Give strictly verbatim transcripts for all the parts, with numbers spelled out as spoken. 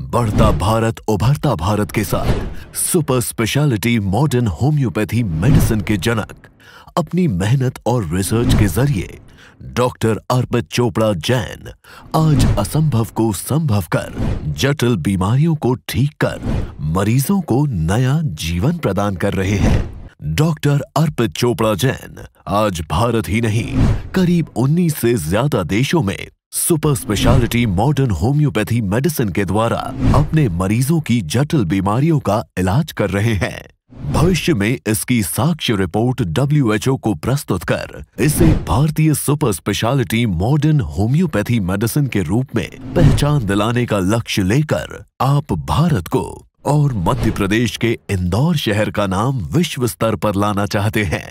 बढ़ता भारत उभरता भारत के साथ super speciality modern homeopathy medicine के जनक अपनी मेहनत और रिसर्च के जरिए डॉक्टर अर्पित चोपड़ा जैन आज असंभव को संभव कर जटिल बीमारियों को ठीक कर मरीजों को नया जीवन प्रदान कर रहे हैं। डॉक्टर अर्पित चोपड़ा जैन आज भारत ही नहीं करीब उन्नीस से ज्यादा देशों में super speciality modern homeopathy medicine के द्वारा अपने मरीजों की जटिल बीमारियों का इलाज कर रहे हैं। भविष्य में इसकी साक्ष्य रिपोर्ट डब्ल्यू एच ओ को प्रस्तुत कर इसे भारतीय super speciality modern homeopathy medicine के रूप में पहचान दिलाने का लक्ष्य लेकर आप भारत को और मध्य प्रदेश के इंदौर शहर का नाम विश्व स्तर पर लाना चाहते हैं।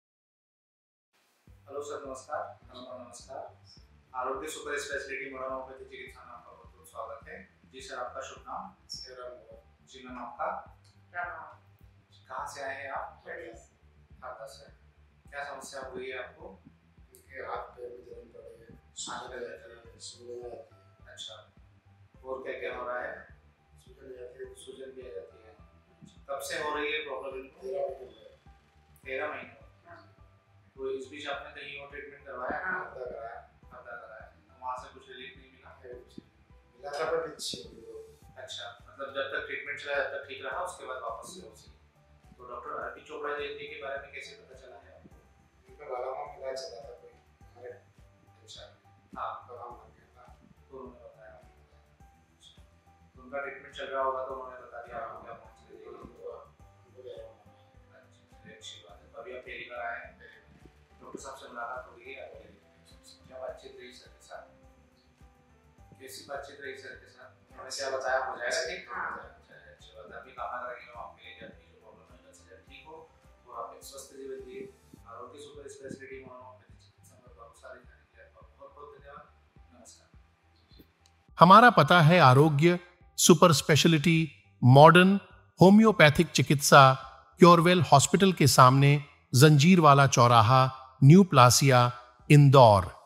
हेलो सर, नमस्कार। नमस्कार। आरोग्य सुपर स्पेशलिटी मॉडर्न होम्योपैथी चिकित्सा में आपका बहुत बहुत स्वागत है। जी सर, आपका शुभ नाम? जी मैम, आपका? कहाँ से आए हैं आप? ढाका से। क्या समस्या हुई है आपको? हाथ पैर में जलन पड़ रही है, सूजन सूजन आ जाती है। अच्छा, और क्या क्या हो रहा है? सूजन आ जाती है, सूजन भी आ जाती है। कब से हो रही है प्रॉब्लम? तेरह महीने तेरह महीने। तो इस बीच आपने कहीं और ट्रीटमेंट करवाया? हफ्ता कराया हफ्ता कराया। वहाँ से कुछ रिलीफ नहीं मिला? मिला था पर अच्छी हो गई। अच्छा, मतलब जब तक ट्रीटमेंट चला जब तक ठीक रहा, उसके बाद वापस से उसी। तो डॉक्टर अर्पित चोपड़ा जैन जी के बारे में कैसे पता चला है आपको? उनका बालामा मिला चला था कोई हमारे। अच्छा, हाँ, काम लग गया था तो उन्होंने बताया। तो उनका ट्रीटमेंट चल रहा होगा तो उन्होंने बता दिया आपको क्या पहुंच गई? अच्छी बात है। तो अभी आप डेली कर आए हैं, डॉक्टर साहब से मुलाकात हो गई है आपकी? क्या बातचीत रही सर के साथ? कैसी बातचीत रही सर के साथ? उन्होंने क्या बताया? हो जाएगा ठीक? अच्छी बात है। अभी कामना करेंगे हम आपके लिए कि आपकी जो प्रॉब्लम है जल्द से जल्द ठीक हो और आप एक स्वस्थ जीवन जिए। आरोग्य सुपर स्पेशलिटी मॉडर्न होम्योपैथी चिकित्सा में भरोसा दिखाने के लिए आपका बहुत बहुत धन्यवाद। नमस्कार। हमारा पता है आरोग्य सुपर स्पेशलिटी मॉडर्न होम्योपैथिक चिकित्सा क्योरवेल हॉस्पिटल के सामने जंजीरवाला चौराहा, न्यू प्लासिया, इंदौर।